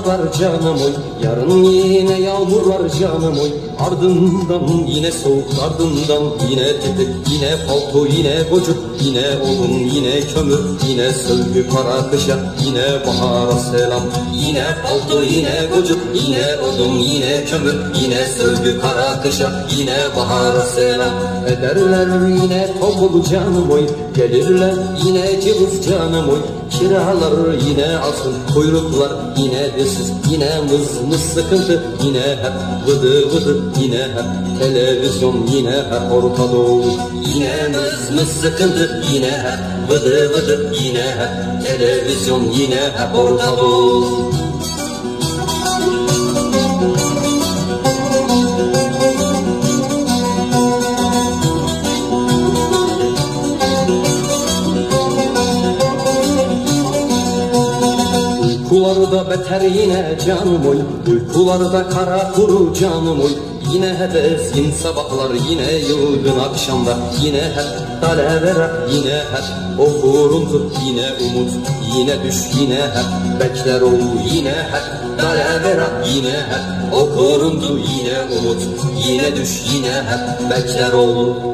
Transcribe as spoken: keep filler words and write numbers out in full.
sabahlar canım oy, yarın yine yağmur var canım oy. Ardından yine soğuk, ardından yine tetik, yine palto, yine gocuk, yine odun, yine kömür, yine sövgü kara kışa, yine bahara selam. Yine palto, yine gocuk, yine odun, yine kömür, yine sövgü kara kışa, yine bahara selam. Ederler yine toplu canım oy, gelirler yine cılız canım oy. Kiralar yine asıl, kuyruklar yine desiz, yine mız mız sıkıntı, yine hep vıdı vıdı, yine hep televizyon, yine hep Orta Doğu. Yine mız mız sıkıntı, yine hep vıdı vıdı, yine hep televizyon, yine hep Orta Doğu. Uykularda beter yine canım oy, uykularda kara kuru canım oy. Yine hep ezgin sabahlar, yine yılgın akşamlar, yine hep talevera, yine hep o kuruntu, yine umut, yine düş, yine hep bekler ol, yine hep talevera, yine hep o kuruntu, yine umut, yine düş, yine hep bekler ol.